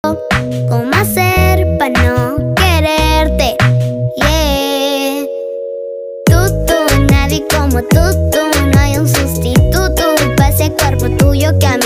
¿Cómo hacer para no quererte? Yeah. Tú, nadie como tú, no hay un sustituto para ese cuerpo tuyo que a mí